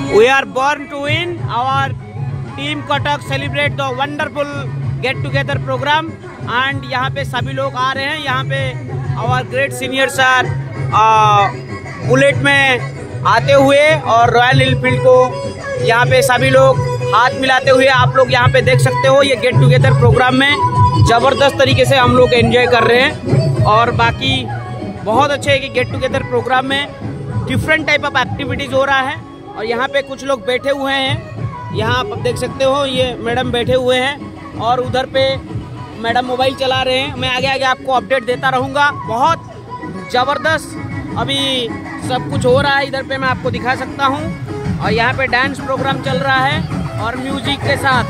We are born to win. Our team Kotak celebrate the wonderful get together program and यहाँ पे सभी लोग आ रहे हैं। यहाँ पे our great senior sir bullet में आते हुए और रॉयल एनफील्ड को यहाँ पे सभी लोग हाथ मिलाते हुए आप लोग यहाँ पे देख सकते हो। ये गेट टुगेदर प्रोग्राम में ज़बरदस्त तरीके से हम लोग एंजॉय कर रहे हैं और बाकी बहुत अच्छे है कि गेट टुगेदर प्रोग्राम में डिफरेंट टाइप ऑफ एक्टिविटीज़ हो रहा है। और यहाँ पे कुछ लोग बैठे हुए हैं, यहाँ आप देख सकते हो ये मैडम बैठे हुए हैं और उधर पे मैडम मोबाइल चला रहे हैं। मैं आगे आगे आपको अपडेट देता रहूँगा। बहुत ज़बरदस्त अभी सब कुछ हो रहा है। इधर पे मैं आपको दिखा सकता हूँ और यहाँ पे डांस प्रोग्राम चल रहा है और म्यूजिक के साथ।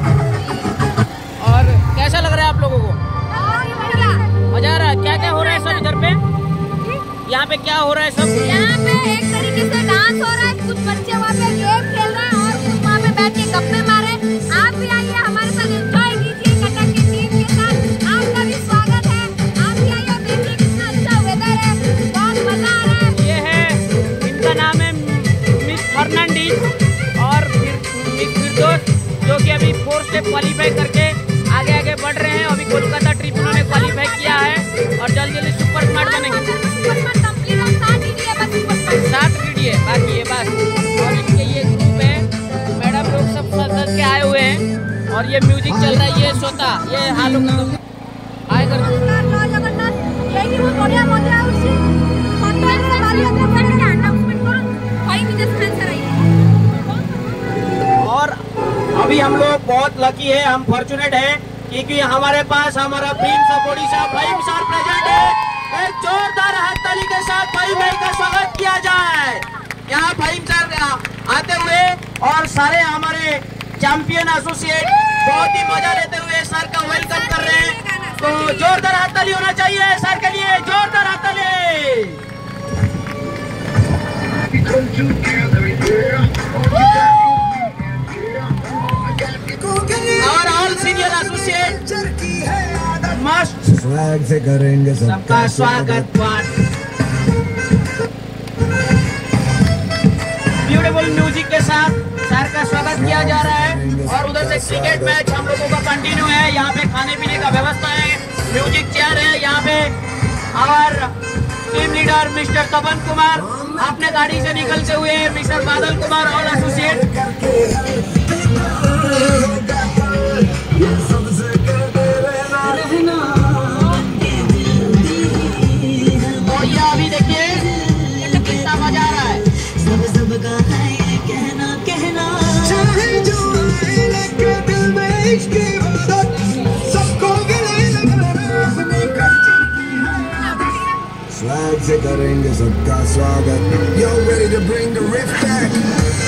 और कैसा लग रहा है आप लोगों को? मजा आ रहा है? क्या क्या हो रहा है सब इधर पे? यहाँ पे क्या हो रहा है सब? यहाँ पे एक तरीके से डांस हो रहा है, कुछ बच्चे वहाँ पे गेम खेल रहे हैं और कुछ वहाँ पे बैठ के गप्पे मारे। आप भी आइए हमारे साथ एंजॉय कीजिए कटक की टीम के साथ। आपका भी स्वागत है। आप भी आइए और देखिए कितना अच्छा वेदर है, बहुत मजा आ रहा है। ये है, इनका नाम है मिस फर्नांडीज और मिस फिरदौस, जो कि अभी 4th स्टेप क्वालिफाई करके आगे आगे बढ़ रहे हैं। अभी कोलकाता ट्रिप उन्होंने क्वालिफाई किया है और जल्दी जल्दी सुपर स्मार्ट बनेंगे। 7 वीडियो बाकी है बस। और इनके ये ग्रुप है, मैडम लोग सब सदस्य के आए हुए हैं और ये म्यूजिक चल रहा है। ये सोता ये हालों आए कर और अभी हम लोग बहुत लकी है, हम फॉर्चुनेट है क्योंकि हमारे पास हमारा भीम सपोड़ी साहब भाई सर प्रेजेंट है। एक जोरदार हाथ ताली के साथ भाई का स्वागत किया जाए। यहाँ भाई सर आते हुए और सारे हमारे चैंपियन एसोसिएट बहुत ही मजा लेते हुए सर का वेलकम कर रहे हैं। तो जोरदार हाथ ताली होना चाहिए सर के लिए, जोरदार हाथ ताली। और all senior associate must swag से करेंगे सबका स्वागत। ब्यूटीफुल म्यूजिक के साथ सर का स्वागत किया जा रहा है। और उधर से क्रिकेट मैच हम लोगों का कंटिन्यू है। यहाँ पे खाने पीने का व्यवस्था है, म्यूजिक चेयर है। यहाँ पे हमारे team leader mister Tapan Kumar अपने गाड़ी से निकलते हुए मिस्टर बादल कुमार और एसोसिएट। अभी देखिए कितना मजा आ रहा है। स्वैग से करेंगे सबका स्वागत। Yo ready to bring the riff back?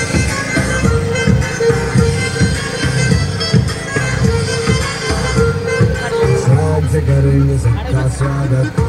Swag से करेंगे सबका स्वागत।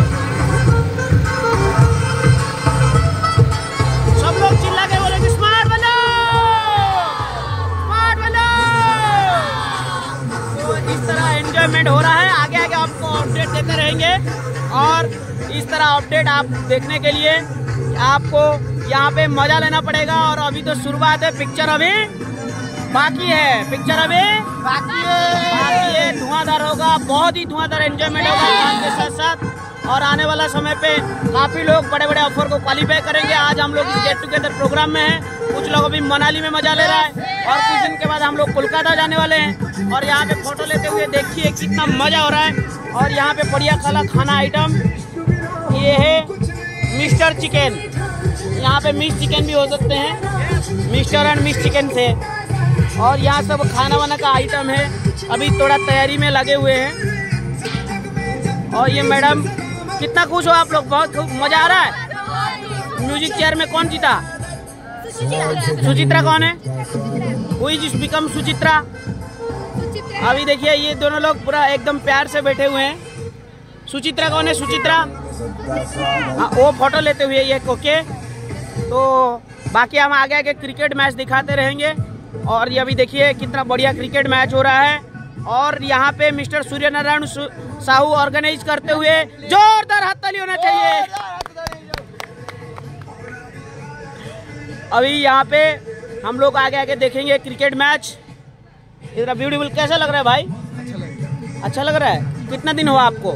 हो रहा है, आगे आगे आपको अपडेट देते रहेंगे। और इस तरह अपडेट आप देखने के लिए आपको यहाँ पे मजा लेना पड़ेगा। और अभी तो शुरुआत है, पिक्चर अभी बाकी है, पिक्चर अभी बाकी है। धुआंधार होगा, बहुत ही धुआंधार एंजॉयमेंट होगा गान के साथ साथ। और आने वाला समय पे काफी लोग बड़े बड़े ऑफर को क्वालिफाई करेंगे। आज हम लोग इस गेट टुगेदर प्रोग्राम में हैं। कुछ लोग अभी मनाली में मजा ले रहा है और कुछ दिन के बाद हम लोग कोलकाता जाने वाले हैं। और यहाँ पे फोटो लेते हुए देखिए कितना मजा हो रहा है। और यहाँ पे बढ़िया खाना आइटम ये है मिस्टर चिकन। यहाँ पे मिस चिकन भी हो सकते हैं, मिस्टर एंड मिस चिकन से। और यहाँ सब खाना वाना का आइटम है, अभी थोड़ा तैयारी में लगे हुए हैं। और ये मैडम कितना खुश हो आप लोग? बहुत खूब मजा आ रहा है। म्यूजिक चेयर में कौन जीता? सुचित्रा कौन है? हुई जिस बिकम सुचित्रा। अभी देखिए ये दोनों लोग पूरा एकदम प्यार से बैठे हुए हैं। सुचित्रा कौन है? सुचित्रा वो फोटो लेते हुए ये ओके। तो बाकी हम आगे आगे क्रिकेट मैच दिखाते रहेंगे। और ये अभी देखिए कितना बढ़िया क्रिकेट मैच हो रहा है। और यहाँ पे मिस्टर सूर्य नारायण साहू ऑर्गेनाइज करते हुए जोरदार हाथ ताली होना चाहिए। अभी यहाँ पे हम लोग आगे आगे देखेंगे क्रिकेट मैच। इतना ब्यूटीफुल कैसा लग रहा है भाई? अच्छा लग रहा है। कितना दिन हुआ आपको?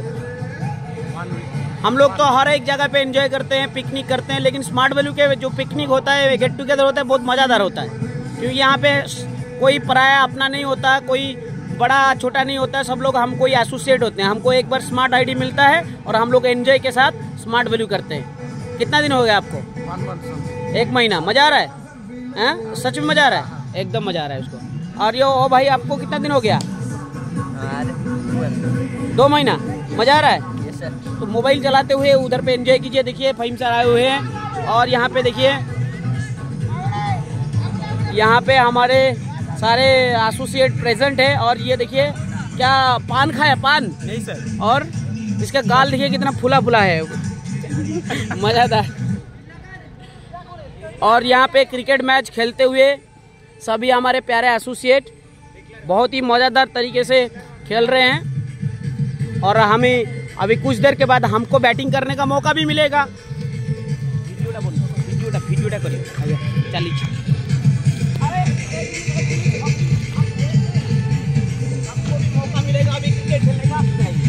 हम लोग तो हर एक जगह पे एंजॉय करते हैं, पिकनिक करते हैं, लेकिन स्मार्ट वैल्यू के जो पिकनिक होता है, गेट टुगेदर होता है, बहुत मज़ेदार होता है, क्योंकि यहाँ पे कोई पराया अपना नहीं होता, कोई बड़ा छोटा नहीं होता है, सब लोग हम कोई एसोसिएट होते हैं। हमको एक बार स्मार्ट आईडी मिलता है और हम लोग एंजॉय के साथ स्मार्ट वैल्यू करते हैं। कितना दिन हो गया आपको? 1 महीना। मज़ा आ रहा है? सच में मज़ा आ रहा है? एकदम मज़ा आ रहा है उसको। और यो भाई आपको कितना दिन हो गया? 2 महीना। मज़ा आ रहा है? तो मोबाइल चलाते हुए उधर पे एंजॉय कीजिए। देखिए फहीम सर आए हुए हैं और यहाँ पे देखिए, यहाँ पे हमारे सारे एसोसिएट प्रेजेंट है। और ये देखिए क्या पान खाया? पान नहीं सर। और इसका गाल देखिए कितना फुला फुला है, मज़ेदार। और यहाँ पे क्रिकेट मैच खेलते हुए सभी हमारे प्यारे एसोसिएट बहुत ही मज़ेदार तरीके से खेल रहे हैं। और हमें अभी कुछ देर के बाद हमको बैटिंग करने का मौका भी मिलेगा। वीडियोटा करिए चलिए। मौका मिलेगा अभी क्रिकेट खेलने का।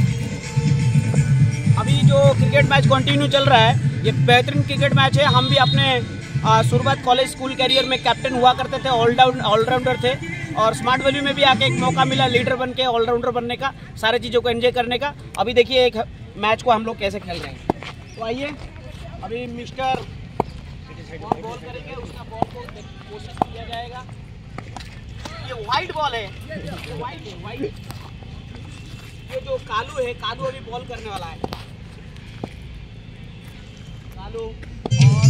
अभी जो क्रिकेट मैच कंटिन्यू चल रहा है, ये बेहतरीन क्रिकेट मैच है। हम भी अपने शुरुआत कॉलेज स्कूल कैरियर में कैप्टन हुआ करते थे, ऑलराउंडर थे, और स्मार्ट वैल्यू में भी आके एक मौका मिला लीडर बन के, ऑलराउंडर बनने का, सारे चीज़ों को एंजॉय करने का। अभी देखिए एक मैच को हम लोग कैसे खेल रहे हैं। तो आइए अभी मिस्टर बॉल करेंगे, उसका बॉल को कोशिश किया जाएगा। ये वाइट बॉल है, वाइट। ये जो कालू है, कालू अभी बॉल करने वाला है। कालू और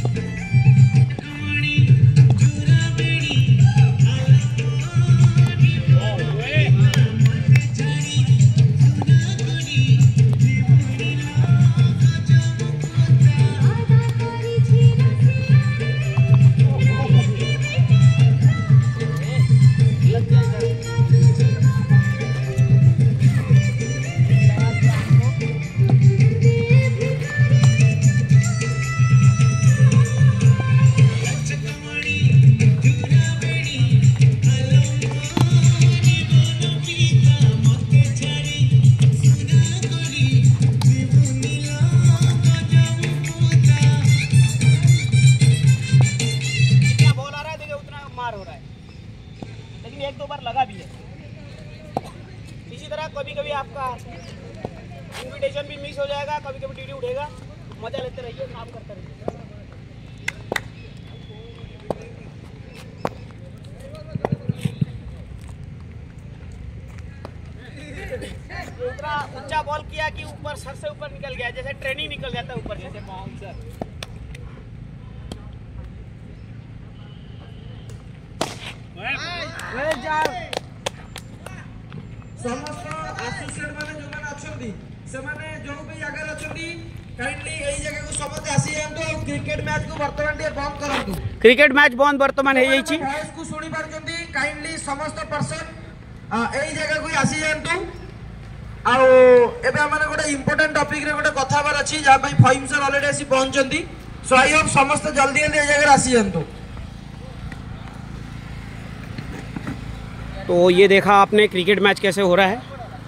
हो रहा है, लेकिन 1-2 बार लगा भी है। इसी तरह कभी कभी आपका इनविटेशन भी मिस हो जाएगा, कभी कभी ड्यूटी उठेगा। मजा लेते रहिए, काम करते रहिए। इतना ऊंचा बॉल किया कि ऊपर सर से ऊपर निकल गया, जैसे ट्रेनिंग निकल जाता है ऊपर, जैसे बाउंसर। समस्त एसोसिएट माने जो माने अछंती से माने जो भी जगह अछंती काइंडली एई जगह को समस्त आसी जांतो। क्रिकेट मैच को वर्तमान दे बंद करंतु। क्रिकेट मैच बंद वर्तमान है यही वॉइस को सुनी पारचंती। काइंडली समस्त पर्सन एई जगह को आसी जांतो। आ एबे हमने गोटे इंपोर्टेंट टॉपिक रे गोटे कथा बार अछि, जा भाई फहीम सर ऑलरेडी आसी पहुंचंती। सो आई होप समस्त जल्दी जल्दी एई जगह आसी जांतो। तो ये देखा आपने क्रिकेट मैच कैसे हो रहा है।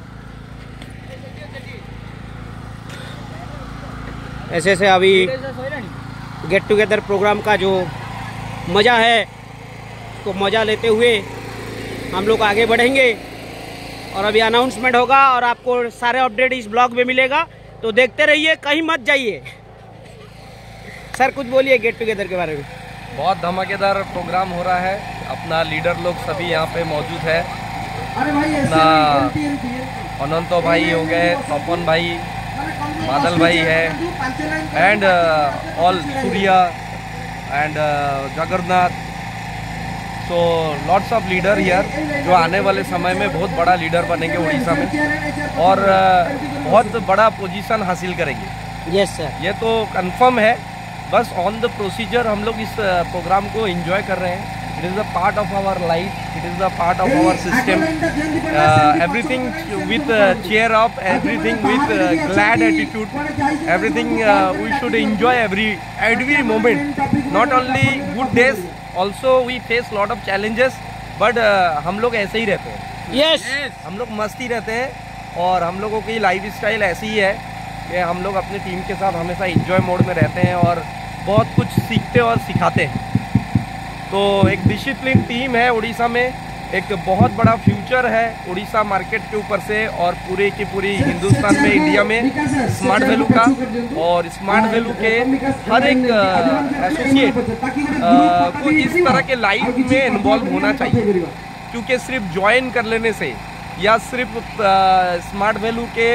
ऐसे ऐसे अभी गेट टुगेदर प्रोग्राम का जो मज़ा है, तो मज़ा लेते हुए हम लोग आगे बढ़ेंगे। और अभी अनाउंसमेंट होगा और आपको सारे अपडेट इस ब्लॉग में मिलेगा, तो देखते रहिए, कहीं मत जाइए। सर कुछ बोलिए गेट टुगेदर के बारे में। बहुत धमाकेदार प्रोग्राम हो रहा है। अपना लीडर लोग सभी यहाँ पे मौजूद है। अपना अनंतो भाई हो गए, तपन भाई, बादल भाई है, and all Surya and Jagannath. So lots of leader here, जो आने वाले समय में बहुत बड़ा लीडर बनेंगे उड़ीसा में, और बहुत बड़ा पोजीशन हासिल करेंगे। यस सर, ये तो कंफर्म है। बस ऑन द प्रोसीजर हम लोग इस प्रोग्राम को एंजॉय कर रहे हैं। It is a part of our life, it is a part of our system. Everything with cheer up, everything with glad attitude, everything we should enjoy every moment, not only good days, also we face lot of challenges, but हम लोग ऐसे ही रहते हैं। Yes, हम लोग मस्ती रहते हैं और हम लोगों की लाइफ स्टाइल ऐसी ही है कि हम लोग अपनी टीम के साथ हमेशा इंजॉय मोड में रहते हैं और बहुत कुछ सीखते और सिखाते हैं। तो एक डिसिप्लिन टीम है उड़ीसा में, एक बहुत बड़ा फ्यूचर है उड़ीसा मार्केट के ऊपर से और पूरे की पूरी हिंदुस्तान में, इंडिया में स्मार्ट वैल्यू का। और स्मार्ट वैल्यू के हर एक एसोसिएट को इस तरह के लाइफ में इन्वॉल्व होना चाहिए, क्योंकि सिर्फ ज्वाइन कर लेने से या सिर्फ स्मार्ट वैल्यू के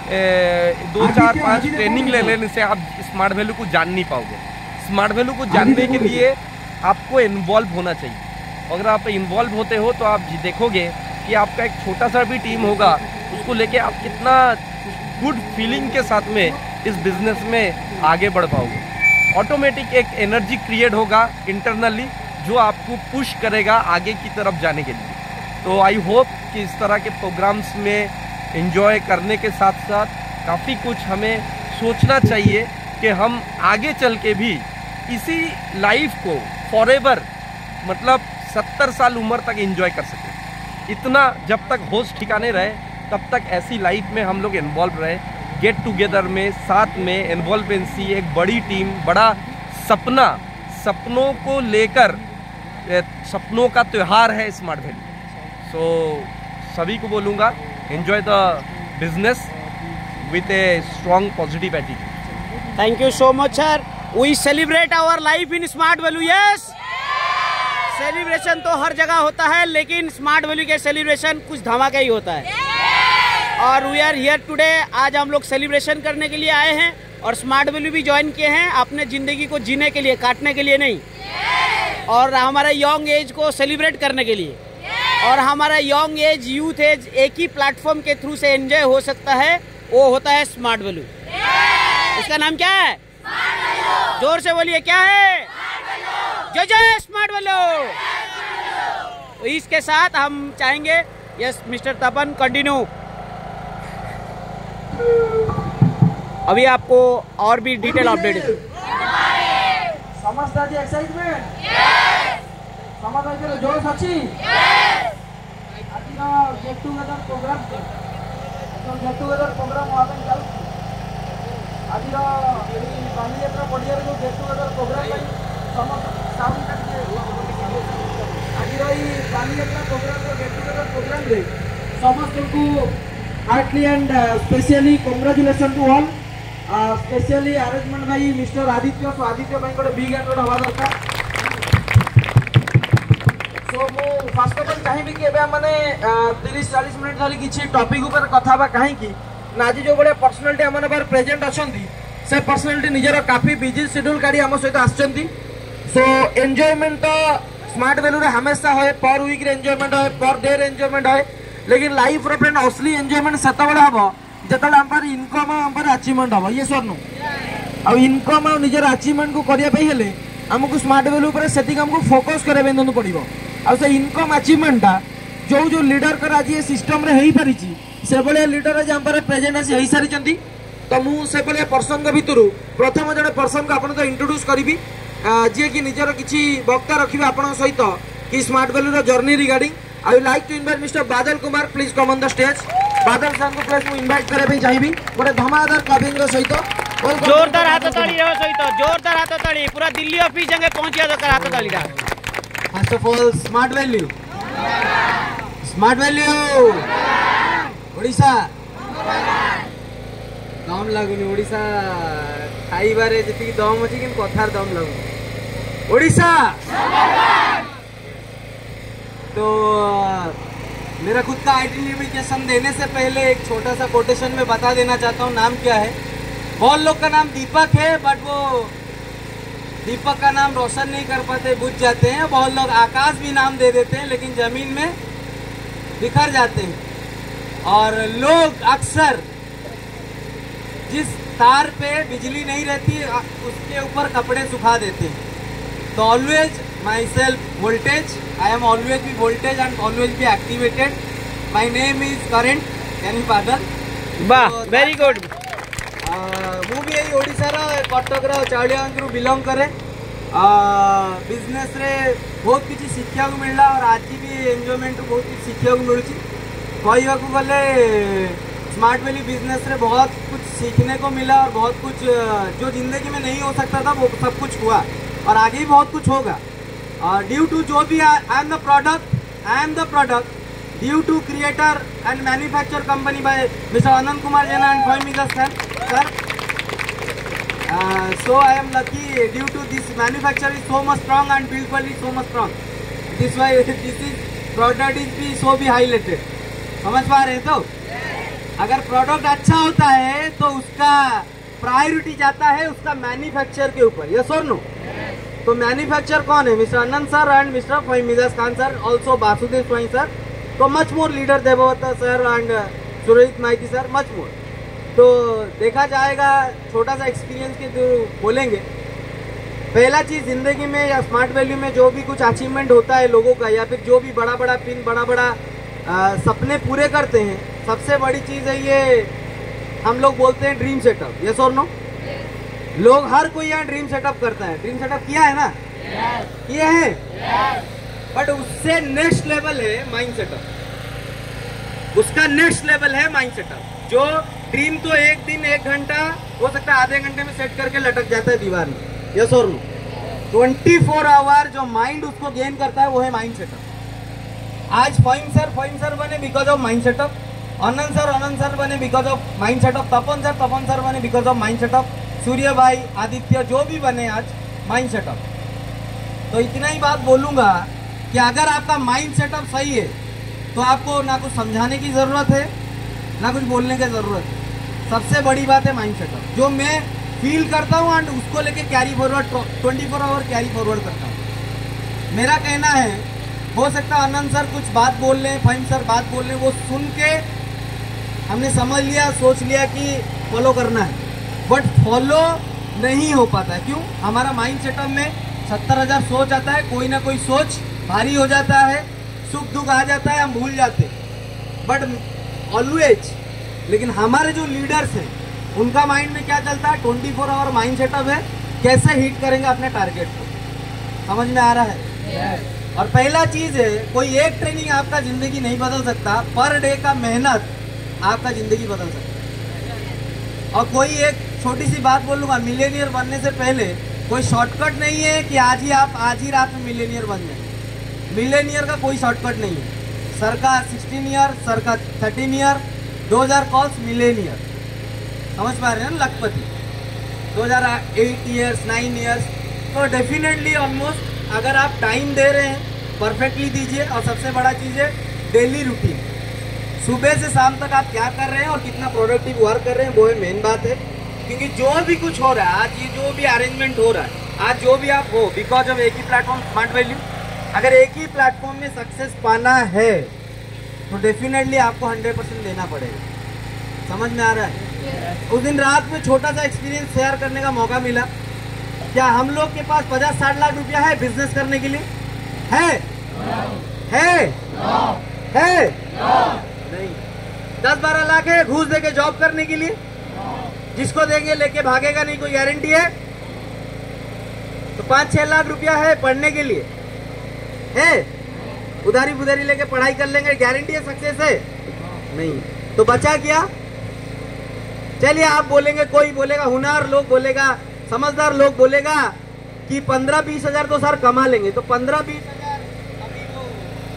2, 4, 5 ट्रेनिंग ले लेने से आप स्मार्ट वैल्यू को जान नहीं पाओगे। स्मार्ट वैल्यू को जानने के लिए आपको इन्वॉल्व होना चाहिए। अगर आप इन्वॉल्व होते हो तो आप देखोगे कि आपका एक छोटा सा भी टीम होगा, उसको लेके आप कितना गुड फीलिंग के साथ में इस बिजनेस में आगे बढ़ पाओगे। ऑटोमेटिक एक एनर्जी क्रिएट होगा इंटरनली जो आपको पुश करेगा आगे की तरफ जाने के लिए। तो आई होप कि इस तरह के प्रोग्राम्स में एंजॉय करने के साथ साथ काफ़ी कुछ हमें सोचना चाहिए कि हम आगे चल के भी इसी लाइफ को फॉरएवर, मतलब 70 साल उम्र तक एंजॉय कर सकें। इतना जब तक होश ठिकाने रहे तब तक ऐसी लाइफ में हम लोग इन्वॉल्व रहे, गेट टुगेदर में, साथ में इन्वॉल्वेंसी, एक बड़ी टीम, बड़ा सपना, सपनों को लेकर सपनों का त्यौहार है स्मार्ट वैल्यू। सो सभी को बोलूँगा, enjoy the business with a strong positive attitude. Thank you so much sir. We celebrate our life in smart value. Yes, celebration तो हर जगह होता है, लेकिन स्मार्ट वैल्यू के सेलिब्रेशन कुछ धमाका ही होता है। और वी आर हियर टुडे, आज हम लोग सेलिब्रेशन करने के लिए आए हैं और स्मार्ट वैल्यू भी ज्वाइन किए हैं अपने जिंदगी को जीने के लिए, काटने के लिए नहीं, और हमारा यंग एज को सेलिब्रेट करने के लिए। और हमारा यंग एज, यूथ एज एक ही प्लेटफॉर्म के थ्रू से एंजॉय हो सकता है, वो होता है स्मार्ट वैल्यू। इसका नाम क्या है? जोर से बोलिए, क्या है? जय जय स्मार्ट वैल्यू। तो इसके साथ हम चाहेंगे, यस मिस्टर तपन कंटिन्यू। अभी आपको और भी डिटेल अपडेट समझता जी एक्साइटमेंट समझ जोश अच्छी आज get together programme get together programme वहाँ पे चल आज बालीयात्रा पड़िया जो गेट टुगेदर प्रोग्राम साउंड आज Baliyatra programme get together programme रे समस्त को heartily and specially congratulation to all, specially arrangement भाई मिस्टर आदित्य। सो आदित्य भाई गोटे बिग हैंड हवा दरकार। सो मु फर्स्ट ऑफ ऑल चाहिए कि एबे माने 30-40 मिनिट धरी किछि टॉपिक ऊपर कथा बा, काहे कि नाजी जो बड़े पर्सनालिटी हमने बार प्रेजेंट अछंती से पर्सनालिटी निजर काफी बिजी शेड्यूल काढी हम सहित आछंती। सो एन्जॉयमेंट तो स्मार्ट वैल्यू रे हमेशा होय, पर वीक रे एन्जॉयमेंट होय, पर डे रे एन्जॉयमेंट होय, लेकिन लाइफ रे फ्रेंड असली एन्जॉयमेंट सेता बडा हबो जेतले हमर इनकम हमर अचीवमेंट हबो। ये सरनु आ इनकम आ निजर अचीवमेंट को करिया पे हेले हमको स्मार्ट वैल्यू पर सेटिंग हमको फोकस करे बेंदनु पड़िबो। आ से इनकम अचीवमेंट जो जो लीडर कर आज ये सिस्टम रे हेई परिची से बळे लीडर आज हमर प्रेजेंट आसी हेई सारी चंती। तो मु से बळे पर्सन के भितरु प्रथम जने पर्सन को आपन तो इंट्रोड्यूस करिवि जे कि निजर किछि वक्ता रखिबे आपन सहित कि स्मार्ट वैल्यू रो journey regarding. I would like to invite mister Badal Kumar, please come on the stage. Badal sir को प्लीज मु इनवाइट करे पे चाहिबी गोटे धमाकेदार क्लबिंग रो सहित जोरदार हाथ ताली रो सहित जोरदार हाथ ताली पूरा दिल्ली ऑफिस जंगे पहुंचिया दरकार हाथ ताली का। First of all smart value Odisha दम लागुनी, ओडिशा खाइबारे जति दम अछि कि कथार दम लागुनी। ओडिशा तो मेरा खुद का आइडेंटिफिकेशन देने से पहले एक छोटा सा कोटेशन में बता देना चाहता हूँ नाम क्या है। बहुत लोग का नाम दीपक है, बट वो दीपक का नाम रोशन नहीं कर पाते, बुझ जाते हैं। बहुत लोग आकाश भी नाम दे देते हैं, लेकिन जमीन में बिखर जाते हैं। और लोग अक्सर जिस तार पे बिजली नहीं रहती उसके ऊपर कपड़े सुखा देते हैं। तो always myself voltage, I am always be voltage and always be activated. My name is current यानी बादल। वाह, वेरी गुड। मु भी यही ओडिशा रो कटक रो चाउलियागंज रु बिलोंग करे। बिजनेस रे बहुत किसी शिक्षा को मिलला और आज भी एंजॉयमेंट बहुत किसी शिक्षा को मिलुची कहवा को गले स्मार्ट वैली बिजनेस रे बहुत कुछ सीखने को मिला और बहुत कुछ जो जिंदगी में नहीं हो सकता था वो सब कुछ हुआ और आगे भी बहुत कुछ होगा। ड्यू टू जो भी I am the product due to creator and manufacture company by mister Anand Kumar Jena and फॉइमिगा sir. So I am lucky due to this manufacturer is so much strong and build quality so much strong. This why this is product is be so be highlighted. समझ पा रहे तो अगर product अच्छा होता है तो उसका प्रायोरिटी जाता है उसका मैन्युफैक्चर के ऊपर। यस और नो? तो मैन्युफैक्चर कौन है? Mister Anand sir and mister फॉइमिजाज Khan sir, also Vasudev Swain sir, तो मच मोर लीडर देववता sir and Surjit Maiti sir, much more. तो देखा जाएगा छोटा सा एक्सपीरियंस के जो बोलेंगे। पहला चीज़ ज़िंदगी में या स्मार्ट वैल्यू में जो भी कुछ अचीवमेंट होता है लोगों का या फिर जो भी बड़ा बड़ा पिन बड़ा बड़ा सपने पूरे करते हैं, सबसे बड़ी चीज़ है ये हम लोग बोलते हैं ड्रीम सेटअप। यस और नो? लोग हर कोई यहाँ ड्रीम सेटअप करता है। ड्रीम सेटअप किया है ना? किए हैं। बट उससे नेक्स्ट लेवल है माइंड सेटअप। उसका नेक्स्ट लेवल है माइंड सेटअप। जो ड्रीम तो एक दिन एक घंटा हो सकता है आधे घंटे में सेट करके लटक जाता है दीवार में। यस और नो? 24 आवर जो माइंड उसको गेन करता है वो है माइंड सेटअप। आज फॉइम सर बने because of mind setup, Anand sir बने because of mind setup, Tapan sir बने because of mind setup, Surya भाई, आदित्य जो भी बने आज माइंड सेटअप। तो इतना ही बात बोलूँगा कि अगर आपका माइंड सेटअप सही है तो आपको ना कुछ समझाने की ज़रूरत है ना कुछ बोलने की ज़रूरत है। सबसे बड़ी बात है माइंड सेटअप, जो मैं फील करता हूँ एंड उसको लेके carry forward 24 hour carry forward करता हूँ। मेरा कहना है हो सकता है आनंद सर कुछ बात बोल लें, फहीम सर बात बोल लें, वो सुन के हमने समझ लिया सोच लिया कि फॉलो करना है, बट फॉलो नहीं हो पाता है। क्यों? हमारा माइंड सेटअप में 70,000 सोच आता है, कोई ना कोई सोच भारी हो जाता है, सुख दुख आ जाता है, हम भूल जाते हैं। बट ऑलवेज लेकिन हमारे जो लीडर्स हैं उनका माइंड में क्या चलता है? 24 आवर माइंड सेटअप है, कैसे हिट करेंगे अपने टारगेट को। समझ में आ रहा है? और पहला चीज है कोई एक ट्रेनिंग आपका जिंदगी नहीं बदल सकता, पर डे का मेहनत आपका जिंदगी बदल सकता है। और कोई एक छोटी सी बात बोलूँगा, मिलेनियर बनने से पहले कोई शॉर्टकट नहीं है कि आज ही रात में मिलेनियर बन जाए। मिलेनियर का कोई शॉर्टकट नहीं है। सर का 16 ईयर, सर का 13 ईयर, 2000 कॉल्स मिलेनियर। समझ पा रहे हैं ना? लखपति 2008 ईयर्स 9 ईयर्स। तो डेफिनेटली ऑलमोस्ट अगर आप टाइम दे रहे हैं परफेक्टली दीजिए। और सबसे बड़ा चीज़ है डेली रूटीन, सुबह से शाम तक आप क्या कर रहे हैं और कितना प्रोडक्टिव वर्क कर रहे हैं, वो है मेन बात है। क्योंकि जो भी कुछ हो रहा है आज, ये जो भी अरेंजमेंट हो रहा है आज, जो भी आप हो, बिकॉज ऑफ एक ही प्लेटफॉर्म स्मार्ट वैल्यू। अगर एक ही प्लेटफॉर्म में सक्सेस पाना है तो डेफिनेटली आपको 100% देना पड़ेगा। समझ में आ रहा है? उस दिन रात में छोटा सा एक्सपीरियंस शेयर करने का मौका मिला। क्या हम लोग के पास 50-60 लाख रुपया है बिजनेस करने के लिए? है? नहीं। 10-12 लाख है घूस देके जॉब करने के लिए? जिसको देंगे लेके भागेगा नहीं, कोई गारंटी है? तो 5-6 लाख रुपया है पढ़ने के लिए, है? उधारी बुधारी लेके पढ़ाई कर लेंगे, गारंटी है सक्सेस है? नहीं। तो बचा क्या? चलिए आप बोलेंगे, कोई बोलेगा हुनर, लोग बोलेगा समझदार, लोग बोलेगा कि 15-20 हजार तो सर कमा लेंगे। तो 15-20 हजार अभी तो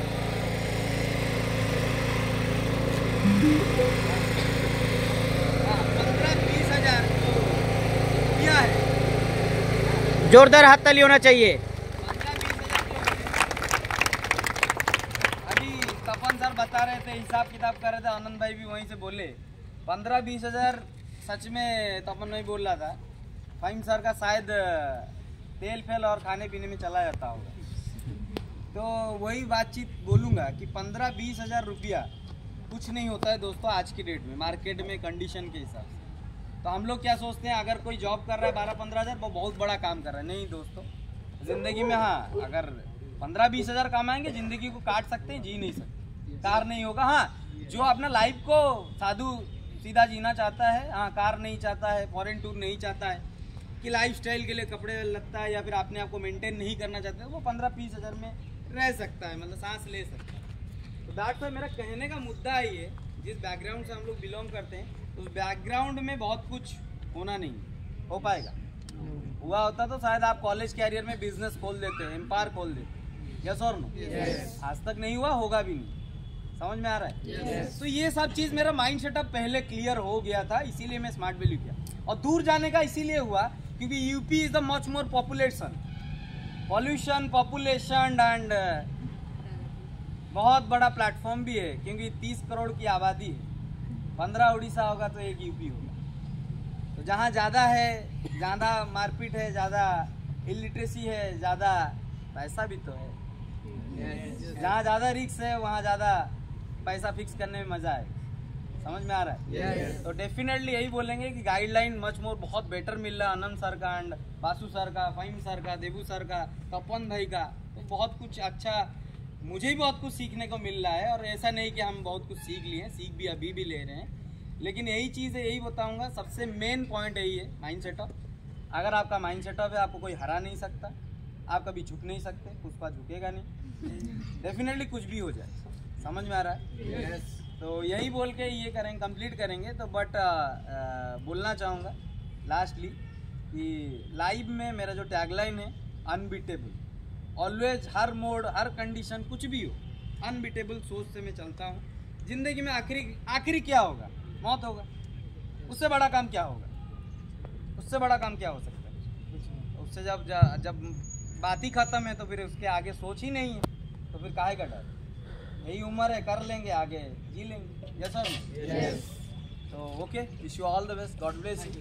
15-20 हजार क्या है? जोरदार हाथ ताली होना चाहिए। अभी तपन सर बता रहे थे, हिसाब किताब कर रहे थे, आनंद भाई भी वहीं से बोले 15-20 हजार। सच में तपन नहीं बोल रहा था, फाइम सर का शायद तेल फेल और खाने पीने में चला जाता होगा। तो वही बातचीत बोलूँगा कि 15-20 हजार रुपया कुछ नहीं होता है दोस्तों आज की डेट में, मार्केट में कंडीशन के हिसाब से। तो हम लोग क्या सोचते हैं, अगर कोई जॉब कर रहा है 12-15 हजार वो बहुत बड़ा काम कर रहा है। नहीं दोस्तों, ज़िंदगी में हाँ अगर 15-20 हजार कमाएंगे ज़िंदगी को काट सकते हैं, जी नहीं सकते। कार नहीं होगा, हाँ जो अपना लाइफ को साधु सीधा जीना चाहता है, हाँ कार नहीं चाहता है, फॉरेन टूर नहीं चाहता है, आपकी लाइफस्टाइल के लिए कपड़े लगता है या फिर आपने आपको मेंटेन नहीं करना चाहते वो 15-20 हज़ार में रह सकता है, मतलब सांस ले सकता है। तो दैट्स व्हाई मेरा कहने का मुद्दा ही है, जिस बैकग्राउंड से हम लोग बिलोंग करते हैं उस बैकग्राउंड में बहुत कुछ होना नहीं हो पाएगा। हुआ होता तो शायद आप कॉलेज कैरियर में बिजनेस खोल देते, एम्पायर खोल देते, यस और नो? आज तक नहीं हुआ, होगा भी नहीं। समझ में आ रहा है? तो ये सब चीज़ मेरा माइंड सेटअप पहले क्लियर हो गया था, इसीलिए मैं स्मार्ट वैल्यू किया। और दूर जाने का इसीलिए हुआ क्योंकि UP is the much more population, pollution, population and बहुत बड़ा प्लेटफॉर्म भी है क्योंकि 30 करोड़ की आबादी है। 15 उड़ीसा होगा तो 1 यूपी होगा। तो जहाँ ज़्यादा है, ज़्यादा मारपीट है, ज़्यादा इलिटरेसी है, ज़्यादा पैसा भी तो है। जहाँ ज़्यादा रिस्क है वहाँ ज़्यादा पैसा फिक्स करने में मज़ा है। समझ में आ रहा है? तो डेफिनेटली यही बोलेंगे कि गाइडलाइन मच मोर बहुत बेटर मिल रहा है आनंद सर का एंड बासु सर का, फाहिम सर का, देबू सर का, तपन भाई का। तो बहुत कुछ अच्छा, मुझे भी बहुत कुछ सीखने को मिल रहा है। और ऐसा नहीं कि हम बहुत कुछ सीख लिए हैं, सीख भी अभी भी ले रहे हैं। लेकिन यही चीज़ है, यही बताऊँगा, सबसे मेन पॉइंट यही है, माइंड सेटअप। अगर आपका माइंड सेटअप है, आपको कोई हरा नहीं सकता, आप कभी झुक नहीं सकते, पुष्पा झुकेगा नहीं, डेफिनेटली कुछ भी हो जाए। समझ में आ रहा है? तो यही बोल के ये करेंगे, कंप्लीट करेंगे। तो बट बोलना चाहूँगा लास्टली कि लाइव में मेरा जो टैगलाइन है, अनबीटेबल, ऑलवेज, हर मोड, हर कंडीशन, कुछ भी हो, अनबीटेबल सोच से मैं चलता हूँ। ज़िंदगी में आखिरी क्या होगा? मौत होगा। उससे बड़ा काम क्या होगा? उससे बड़ा काम क्या हो सकता है? उससे जब बात ही खत्म है तो फिर उसके आगे सोच ही नहीं है, तो फिर काहे का डर? यही उम्र है, कर लेंगे, आगे जी लेंगे। Yes sir? यस। तो okay, wish you all the best, God bless you.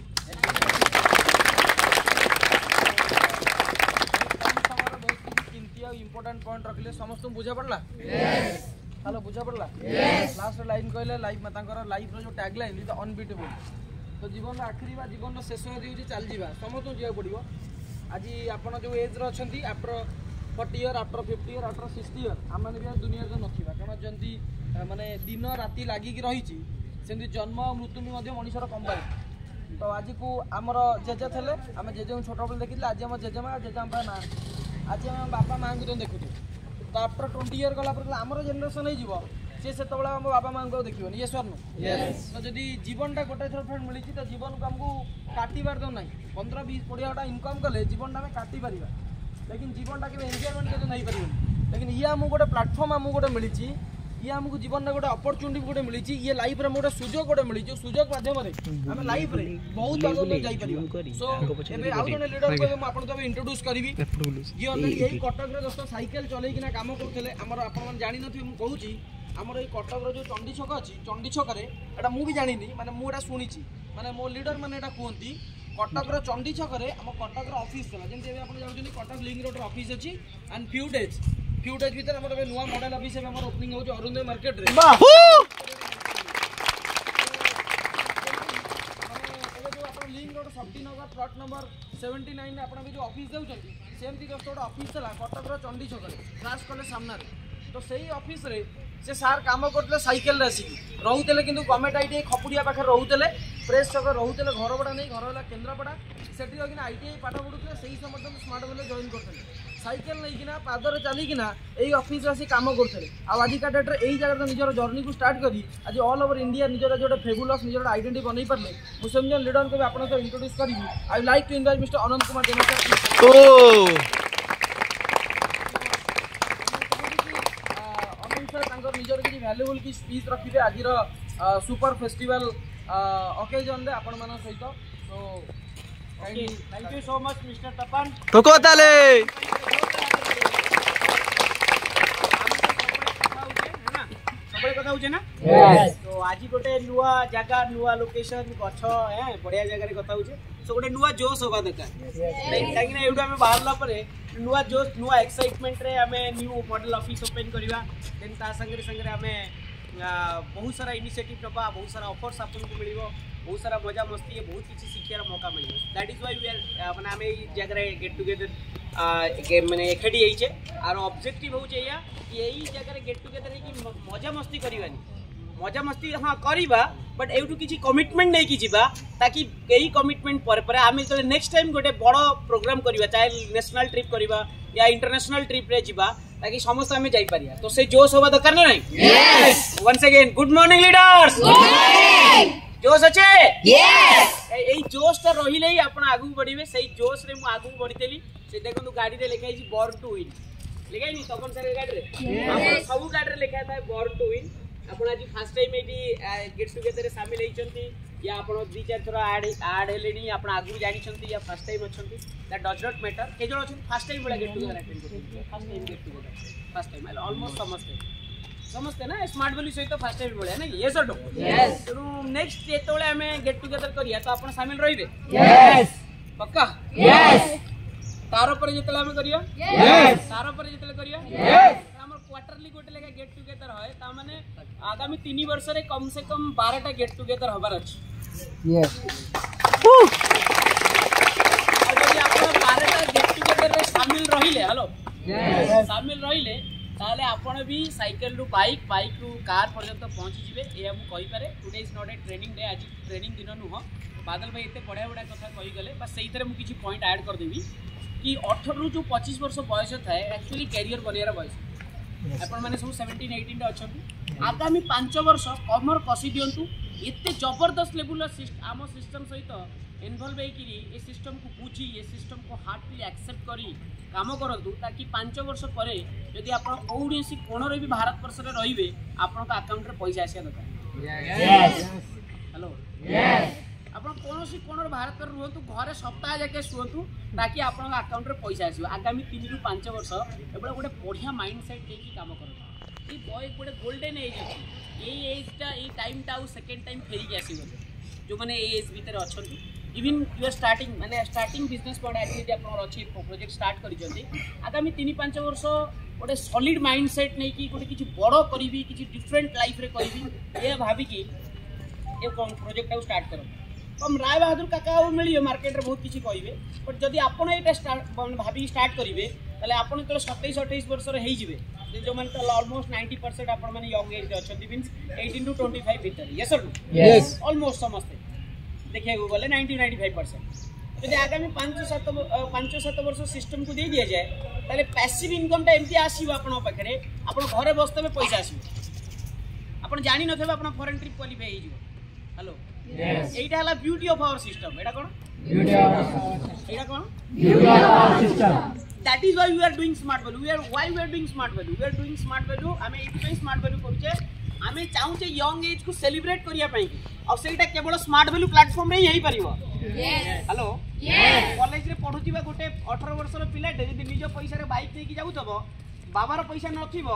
Important point रखले समस्त बुझा पड़ला। हेलो बुझा पड़ला। लास्ट लाइन कहले लाइफ में तांकर लाइफ रो जो टैगलाइन इज अनबीटेबल। तो जीवन आखिरी बा जीवन शेष होजी चल जीवा समस्त जिया पड़िबो। आज आपण जो एज रो अछंती after 40 year, after 50 year, after 60 year आम मैंने भी दुनिया तो नथिबा, कारण जंती माने दिन राति लागिक रही सेमती जन्म मृत्यु भी मध्य मनुष्यर कंबाइन। तो आज को आमर जेजे थे, आम जेजे छोट बेले देखी, आज आम जेजेमा जेजेमा ना, आज आम बापा माँ को देखुँ। तो आफ्टर 20 ईयर गला आमर जेनेरेशन हो से आम बापा माँ को देखिए। ये सर नु तो जदि जीवनटा गोटे थर फ्रेंड मिली तो जीवन को आमको काटार तो ना 15-20-20 घंटा इनकम कले जीवनटा आम काटी पार, लेकिन जीवनटा के एंजॉयमेंट के नहीं पार। लेकिन ये आमको गोटे प्लाटफर्म आमको गोटे मिली, ये आमको जीवन में गोटे अपरच्युनिटी गोटे मिली, ये लाइफ में गोटे सुजोग गोटे मिली, जो सुजोग माध्यम आम लाइफ में बहुत आगे जापर। सो एबे आउ जने लीडर को आपन तो इंट्रोड्यूस करबी। ये ऑलरेडी यही कटक रे दोस्त साइकिल चलेकिना काम करथले। हमर आपन मन जानि नथि, मु कहूची हमर এই কটকর जो चंडी छक अछि, चंडी छकरे एटा मु भी जानिनी, माने मु एटा सुनिछि, माने मो लीडर माने एटा कहंती कटकर चंडी छकरे हम कटकर ऑफिस चला। जेमति एबे आपण जाउछनी कटक लिंक रोड ऑफिस अछि एंड फ्यू डेज भीतर हमर एबे नुवा मॉडल ऑफिस एबे हमर ओपनिंग होछ अरुणोदय मार्केट रे। वाह एबे जो आपण link road Shaktinagar plot number 79 में आपण भी जो ऑफिस जाउछनी सेमति जस्ट गोटे ऑफिस चला कटकर चंडी छकरे क्लास कॉलेज सामने। तो सही ऑफिस रे से सार काम करते साइकेल आसिक रोते कि गवर्नमेंट आईटीआई खपुरिया पाखे रोते प्रेस छक रोते घर भड़ा नहीं घर है केन्द्रापड़ा से आईटीआई पाठ पढ़ुते से समय स्मार्ट वैल्यू जॉइन करते साइकेल नहीं पादर चलिकिना यही ऑफिस आसी काम करते। आजिका डेट्रे यही जगह निजर जर्नी को स्टार्ट करी आज ऑल ओवर इंडिया निजर जो फेबुलस निजर आइडेंटिटी बनई पारे। मुझे लीडर को आपको तो इंट्रोड्यूस करी। I like to invite mister Anant Kumar Jena. निजर किसी वैल्यूबल की स्पीच रखिए आज सुपर फेस्टिवल ओकेजन रे आपण मन सहित। So thank you so much mister Tapan. ठोको ताले सबले कथा होचे ना। तो आज गोटे नुआ जगह नुआ लोकेशन गछ है बढ़िया जगह रे कथा होचे। सो गोटे नुआ जोश होगा दरकार कहीं ना एडा में बाहरला परे नुआ जोश नुआ एक्साइटमेंट रे हमें न्यू मॉडल ऑफिस ओपन करवा। देन ता संगे संगे हमें बहुत सारा इनिशिएटिव नबा, बहुत सारा ऑफर्स आपको मिलिबो, बहुत सारा मजा मस्ती बहुत किसी शिक्षार मौका मिलिबो। That is why we are माने हमें ई जगह गेट टुगेदर माने एखडी होइछे। आर ऑब्जेक्टिव होचे या यही जगह गेट टुगेदर है कि मजा मस्ती करवानी मजा मस्ती हाँ करवा बट एठू किसी कमिटमेंट नहीं कि जीवा ताकि यही कमिटमेंट पर आम जो नेक्स्ट टाइम गोटे बड़ प्रोग्राम करवा चाहे नेशनल ट्रिप करवा या इंटरनेशनल ट्रिप रे जीवा ताकि समस्त आम जाइपर तो से जोश होगा दरकार ना नहीं once again good morning leaders जोश अच्छे यही जोश टा रही ही आप आगू बढ़े से जोश रे आगू बढ़ी से देखो गाड़ी में लिखाई बॉर्न टू विन लिखाई तपन सर गाड़ी सब गाड़ी लिखा था बॉर्न टू विन आप आज फास्ट टाइम ये गेट टुगेदर सामिल होती या आप 2-4 थर आड हेले आप आगू जानी या फास्ट टाइम अच्छा दैट डज नॉट मैटर के जन अच्छा फास्ट टाइम भाई गेट टुगेदर अटेंड करते first time get together first time almost समस्ते समस्ते ना स्मार्ट वैल्यू सहित फास्ट टाइम भाया ना ये सर तेणु नेक्स्ट जो आम गेट टुगेदर करिया तो आप सामिल रही पक्का तार पर जो आम करिया तार पर जो करिया क्वार्टरली गोटे लेखा गेट टुगेदर है ता माने आगामी 3 वर्ष रे कम से कम 12टा गेट टुगेदर हबार अछि यस यदि आप 12टा गेट टुगेदर रे शामिल रहिले हेलो शामिल रहिले ताले आपण भी साइकिल रु बाइक बाइक रु कार पर्यंत पहुंची जिवे ए हम कहि पारे today is not a training day आज ट्रेनिंग दिन नुह बादल भाई एते बढ़िया बढ़िया कथा कहि गले बस सेही तरह मु किछि पॉइंट ऐड कर देबी कि 18 रु जो 25 वर्ष बयस थाए एक्चुअली कैरियर बनियार बयस आपण माने सब 17-18 अच्छा आगामी 5 वर्ष कमर कसी दिंतु एत जबरदस्त लेवल आम सिस्टम सहित इनवल्व होकर सिस्टम को बुझी ये सिस्टम को हार्टली एक्सेप्ट करी काम करूँ ताकि 5 वर्ष पर जदि आप कौन कोण भी भारत वर्ष में रे आप अकाउंट में पैसा आसा दरकार हेलो आप कौन कोण भारत में रुहतु घरे सप्ताह जाके शुहतु ताकि आप अकाउंट में पैसा आस आगामी 3 ରୁ 5 वर्ष एबे गोटे बढ़िया माइंड सेट लेकिन काम कर ये बॉय गोटे गोल्डन एज अच्छी ये एजटा ये टाइमटा आउ सेकेंड टाइम फेरिक आसगले जो मैंने एज भितर अच्छा इवन यू स्टार्टिंग माने स्टार्टिंग बिजनेस पॉइंट एक्टिविटी आपन अच्छी प्रोजेक्ट स्टार्ट करिसेंती आगामी 3-5 वर्ष गोटे सॉलिड माइंड सेट नहीं कि गोटे किछि बड़ करिवि किछि डिफरेंट लाइफ रे करिवि ये भाबी कि ये प्रोजेक्ट आउ स्टार्ट करो कम राय बहादुर काका मिले मार्केट रे बहुत किसी कहे बट जदि आपन ये भाभी स्टार्ट करेंगे ताले आपन तो 27-28 वर्ष रे होइजिवे जो माने तो ऑलमोस्ट 90% आपन माने यंग एज अच्छी मीन्स 18 to 25 भीतर यस सर यस ऑलमोस्ट समझते देखिए गले 90-95% जदि आगामी 5-7 वर्ष सिस्टम को दे दिया जाए ताले पैसिव इनकम टा एमती आसीबो आपन पाखरे आपन घरे बसते पैसा आसीबो आपन जानि नथबे आपन फॉरेन ट्रिप क्वालिफाई होइजिवो हेलो एटा हला ब्यूटी ऑफ आवर सिस्टम एटा कोन ब्यूटी ऑफ एटा कोन beauty of our system that is why we are doing smart value we are doing smart value आमे एथि स्मार्ट वैल्यू करछे आमे चाहूचे यंग एज को सेलिब्रेट करिया पई और सेटा केवल स्मार्ट वैल्यू प्लेटफॉर्म रे ही परिबो हेलो कॉलेज रे पढुतिबा गोटे 18 वर्ष रो पिला जदि निज पैसा रे बाइक लेके जाउतबो बाबार पैसा नथिबो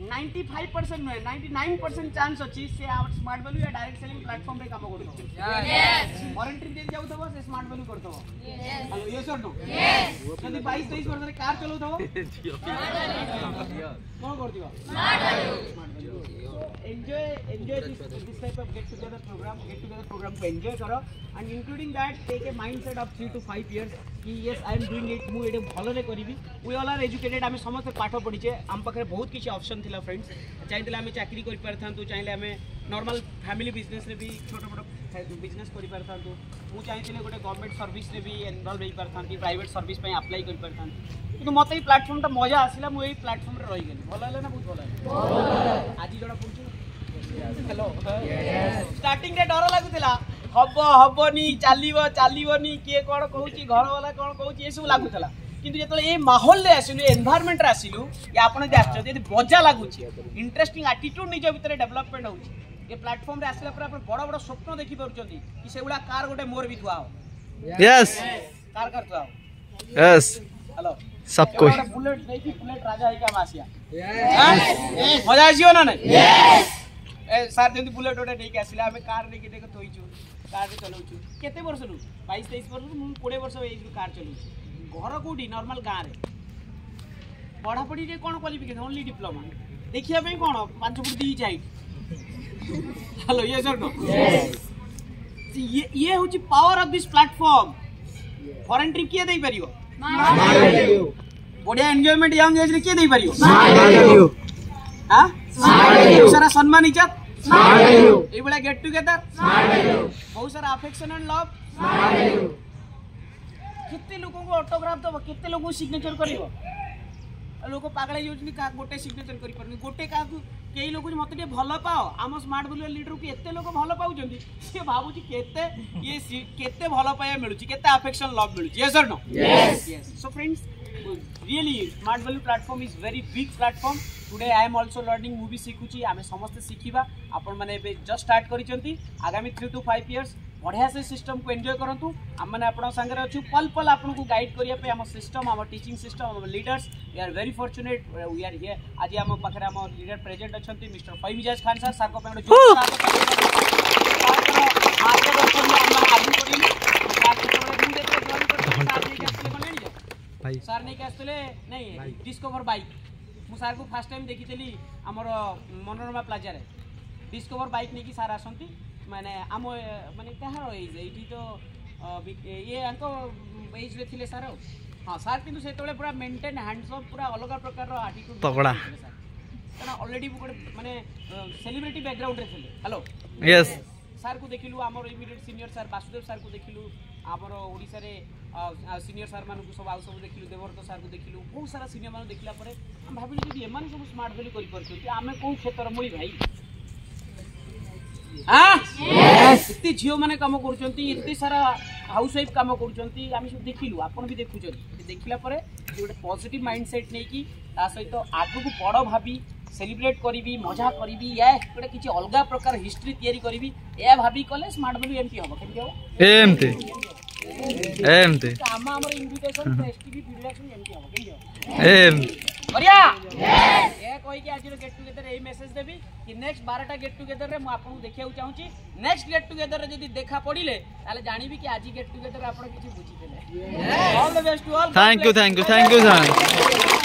95% नुहे 99% चांस अछि से स्मार्ट वैल्यू या डायरेक्ट सेलिंग प्लेटफॉर्म रे काम करतो फॉरेन ट्रिप दे जाउतबो से स्मार्ट वैल्यू करतो हेलो यस और नो जदि 22-23 वर्ष रे कार चलाउतबो कोन करतिबो smart value enjoy this type of get together program को enjoy करो and including that take a mindset of 3 to 5 years कि yes I am doing it मु एटे भलो रे करिवि we all are educated आमे समस्त पाठ पढिचे आम पाखरे बहुत किछि ऑप्शन थिला फ्रेंड्स चाहतिले आमे चाकरी करि परथांतु चाहिले आमे नॉर्मल फैमिली बिजनेस रे भी छोटो छोटो बिजनेस करि परथांतु मु चाहतिले गोटे गवर्नमेंट सर्विस रे भी इन्वॉल्व होई परथांती प्राइवेट सर्विस पय अप्लाई करि परथांती किंतु मते ई प्लेटफॉर्म टा मजा आसिला मु एई प्लेटफॉर्म रे रहि गेली भलो हला ना बहुत भलो आज जडा पुछु हेलो स्टार्टिंग रे डर लागुतिला हबनी चलीबनी किए कौन कहूँ घर वाला कौन कहूँ ये सब लगुला किंतु जो ये माहौल रे आसिलु एनवायरनमेंट रे आसिलु या आपण जे आछो यदि मजा लागुची इंटरेस्टिंग एटीट्यूड निज भीतर डेवलपमेंट होउची ये प्लेटफॉर्म रे आसिला पर आपण बड़ बड़ स्वप्न देखि परुचंती कि सेगुला कार गोटे मोर भी थुआ हो यस कार कर थुआ हो यस हेलो सब कोई बुलेट नहीं बुलेट राजा है क्या मासिया यस मजा आजियो ना नहीं यस ए सर जंती बुलेट ओटा नहीं के आसिला हमें कार नहीं के देखो तोइचू कार रे चलाउछु केते वर्ष नु 22-23 वर्ष मु 20 वर्ष एज कार चलाउछु घर कोडी नॉर्मल गां रे पढ़ा पढ़ी रे कोन क्वालिफिकेशन ओनली डिप्लोमा देखिया पे कोन 5 फुट 2 हाइट हेलो ये सर नो ये होची power of this platform foreign trip किए देई परियो बढ़िया एन्जॉयमेंट यंग एज रे किए देई परियो हां सारा सम्मान इज्जत ये बड़ा गेट टुगेदर बहुत सारा अफेक्शन एंड लव कितने लोगों को ऑटोग्राफ दब कितने लोगों सिग्नेचर करिवो लोक पागल होउछनी का गोटे सिग्नेचर करि परनी गोटे का कई लोग मत भल पाओ आम स्मार्ट बोलियर लीडर को एते लोग भल पाउछंती से भाबुची केते ये केते भल पाया मिलुची केते अफेक्शन लव मिलुची यस और no yes so friends really smart value platform is very big platform today I am also learning मूवी शिखुची आमे समस्त शिखिबा आपण माने जस्ट स्टार्ट करिसंती आगामी 3 to 5 इयर्स बढ़िया से सिस्टम को एंजॉय करंतु हमने आपण संगे अच्छु पल पल आपन को गाइड करिया पे हम सिस्टम हम टीचिंग सिस्टम हम leaders we are very fortunate we are here आज हम पाखरे हम लीडर प्रेजेंट अछंती mister Fahim Ijaz Khan sir sir को पे जोर भाई सर नहीं केस्तले नहीं डिस्कवर बाइक मु सर को फर्स्ट टाइम देखितली हमर मनोरमा प्लाजा रे डिस्कवर बाइक नहीं कि सर आसंती माने आम माने कहार एज ये तो ये आंको एज रे थिले सर हाँ सर किंतु से तोले पूरा मेंटेन हैंडसम पूरा अलग प्रकार रो एटीट्यूड तगड़ा कारण ऑलरेडी माने सेलिब्रिटी बैकग्राउंड रे थिले हेलो यस सर को देखिलु हमर immediate senior sir Vasudev sir को देखिलु हमर ओडिसा रे सीनियर सर मान को सब आउ सब देखिलु देवरत सर को देखिलु बहुत सारा सीनियर मान देखला परे हम भाबिलु जे एमान सब स्मार्ट वैल्यू करि परछथि आमे को क्षेत्र मुई भाई इतने झील मैंने कम कर सारा हाउस वाइफ कम कर देखिलु आपन भी देखुं देखला गोटे पॉजिटिव माइंड सेट नहीं कि सहित आग को बड़ भावी सेलिब्रेट करी मजा करी या गोटे किसी अलग प्रकार हिस्ट्री तैयारी करी या भाभी कले स्मार्ट वैल्यू एमती हम केमती हम एमती हमर इनविटेशन फेस्टिव रिलेशन एमती हम केमती बढ़िया ये कोई कि आज गेट टुगेदर ए मेसेज देबी कि नेक्स्ट 12टा गेट टुगेदर रे म आपन देखिया चाहूची नेक्स्ट गेट टुगेदर रे जदी देखा पड़िले ताले जानिबी कि आज गेट टुगेदर आपन किछि बुझी देले all the best to all thank you sir